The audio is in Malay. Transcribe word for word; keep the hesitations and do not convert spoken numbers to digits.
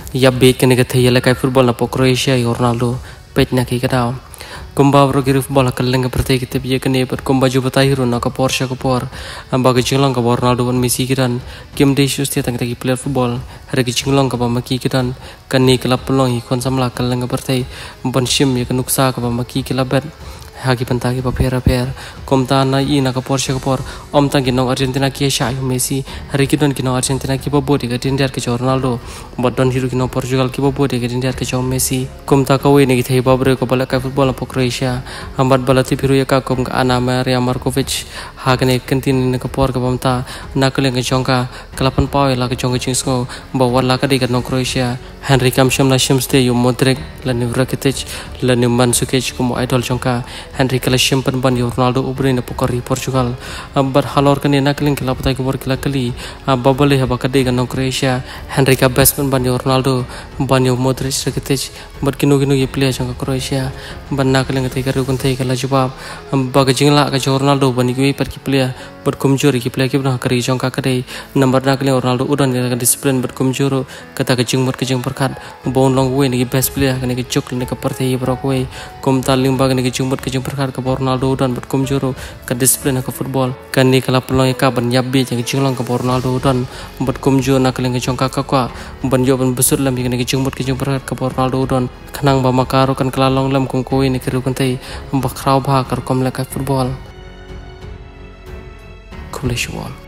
ya be kene ke thai la kai football na po Croatia i Ronaldo pet na ki kadao kumba bro ki football ka lenga prate ki te ye kene but kumba ju batai ro na ka Porsche ko por amba ke chinglang ka Ronaldo wan Messi kiran kim de shus te tang ki player football har ki chinglang ka ba ma ki kiran kan ni klap pelong i kon samla ka lenga prate ban shim ye ka nuksa ka ba ma ki kilabat hagi pantagi pa pera per komta na i na ka Porsche ko por om tang ki no Argentina ki sha yu Messi hari ki don ki no Argentina ki bo bodi ka tindiar ke Ronaldo but don hiru ki no Portugal ki bo bodi ka tindiar ke Messi komta ka we ne ki thai babre ko bala ka football po Croatia ambat bala ti biru ya ka kom ka ana Maria Markovic hagne kentin ne ka por ka bamta na ka leng chongka kalapan pawe la ka chongka chingsko ba wala ka de ka no Croatia Henry Kamsham na shimste yu Modric la ni Rakitic la ni Mandzukic ko mo idol chongka Henry kala simpan ban Ronaldo ubri na pokari Portugal bar halor kani na kling kala patai ko kala kali babale haba kade ga no Croatia Henry ka best ban Ronaldo ban Modric Rakitic bar kinu kinu ye player jong Croatia ban na kling te karu kun te kala jawab baga jingla ka Ronaldo ban ki per ki player bar kumjori ki player ki bna kari jong ka kade number na kling Ronaldo udan ka discipline bar kumjoro kata ka jing mot ka jing perkat bon long way ni best player kani ki chuk ni ka parthe bro ko kum taling bag ni ki jing mot ka perkara ke Ronaldo dan berkum juru ke disiplin ke football kan ni kala pelong ka ban yabi jang jinglong ke Ronaldo dan berkum juru nak leng ke jongka ka kwa ban yo ban besut lam ni ke jingmut ke jing perkara ke Ronaldo dan khanang ba makaro kan kelalong lam kum koi ni keru kan tai ba khrau ba kar kom le ka football kumle shwal